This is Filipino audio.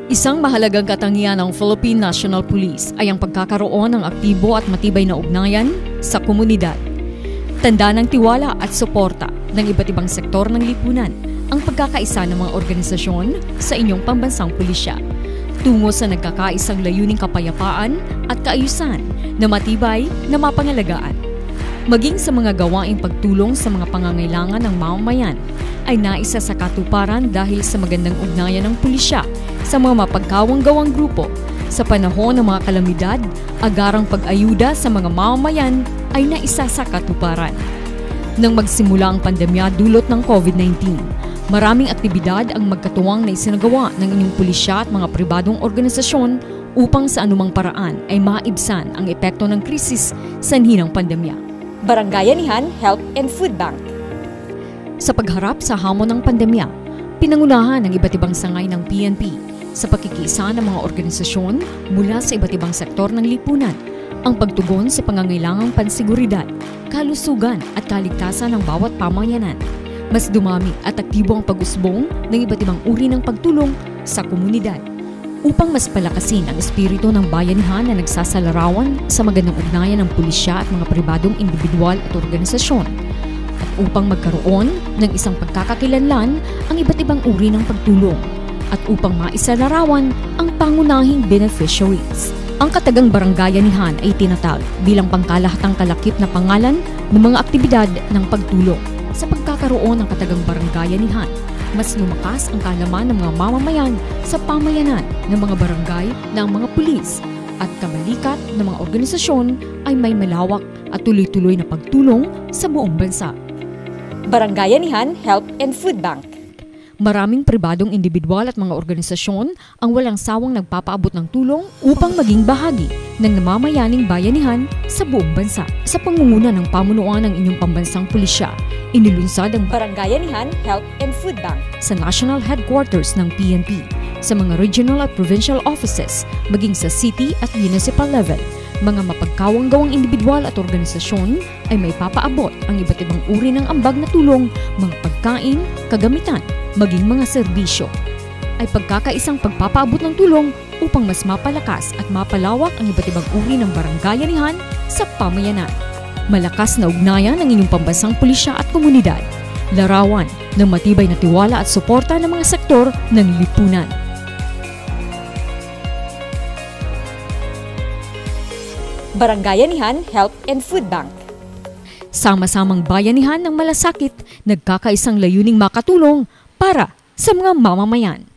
Isang mahalagang katangian ng Philippine National Police ay ang pagkakaroon ng aktibo at matibay na ugnayan sa komunidad. Tanda ng tiwala at suporta ng iba't ibang sektor ng lipunan ang pagkakaisa ng mga organisasyon sa inyong pambansang pulisya tungo sa nagkakaisang layuning kapayapaan at kaayusan na matibay na mapangalagaan. Maging sa mga gawaing pagtulong sa mga pangangailangan ng mamamayan ay naisa sa katuparan dahil sa magandang ugnayan ng pulisya sa mga mapagkawang-gawang grupo. Sa panahon ng mga kalamidad, agarang pag-ayuda sa mga mamamayan ay naisa sa katuparan. Nang magsimula ang pandemya dulot ng COVID-19, maraming aktibidad ang magkatuwang na isinagawa ng inyong pulisya at mga pribadong organisasyon upang sa anumang paraan ay maibsan ang epekto ng krisis sanhi ng pandemya. Barangayanihan Health and Food Bank. Sa pagharap sa hamon ng pandemya, pinangunahan ng iba't ibang sangay ng PNP sa pakikiisa ng mga organisasyon mula sa iba't ibang sektor ng lipunan ang pagtugon sa pangangailangang pansiguridad, kalusugan at kaligtasan ng bawat pamayanan. Mas dumami at aktibo ang pag-usbong ng iba't ibang uri ng pagtulong sa komunidad upang mas palakasin ang espiritu ng bayanihan na nagsasalarawan sa magandang ugnayan ng pulisya at mga pribadong individual at organisasyon at upang magkaroon ng isang pagkakakilanlan ang iba't ibang uri ng pagtulong at upang maisalarawan ang pangunahing beneficiaries. Ang katagang barangayanihan ay tinatag bilang pangkalahatang kalakip na pangalan ng mga aktibidad ng pagtulong. Sa pagkakaroon ng katagang barangayanihan, mas lumakas ang kaalaman ng mga mamamayan sa pamayanan ng mga barangay ng mga pulis at kamalikat ng mga organisasyon ay may malawak at tuloy-tuloy na pagtulong sa buong bansa. Barangayanihan Health and Food Bank. Maraming pribadong individual at mga organisasyon ang walang sawang nagpapaabot ng tulong upang maging bahagi ng namamayaning bayanihan sa buong bansa. Sa pangunguna ng pamunuan ng inyong pambansang pulisya, inilunsad ang Barangayanihan Health and Food Bank sa national headquarters ng PNP, sa mga regional at provincial offices, maging sa city at municipal level. Mga mapagkawang-gawang individual at organisasyon ay may papaabot ang iba't ibang uri ng ambag na tulong, mga pagkain, kagamitan, maging mga serbisyo. Ay pagkakaisang pagpapaabot ng tulong upang mas mapalakas at mapalawak ang iba't ibang uri ng barangayanihan sa pamayanan. Malakas na ugnayan ng inyong pambansang pulisya at komunidad. Larawan ng matibay na tiwala at suporta ng mga sektor ng lipunan. Barangayanihan Health and Food Bank. Sama-samang bayanihan ng malasakit, nagkakaisang layuning makatulong para sa mga mamamayan.